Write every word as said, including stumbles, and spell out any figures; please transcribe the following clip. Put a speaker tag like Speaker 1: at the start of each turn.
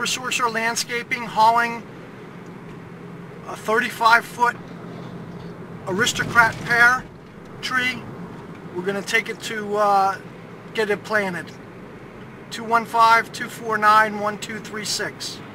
Speaker 1: Super Sorcerer Landscaping hauling a thirty-five foot aristocrat pear tree. We're going to take it to uh, get it planted. two one five, two four nine, one two three six.